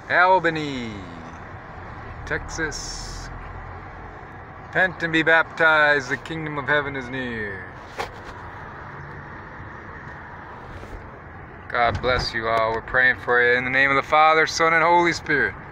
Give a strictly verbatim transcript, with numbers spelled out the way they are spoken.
Albany, Texas. Repent and be baptized, the kingdom of heaven is near. God bless you all. We're praying for you in the name of the Father, Son, and Holy Spirit.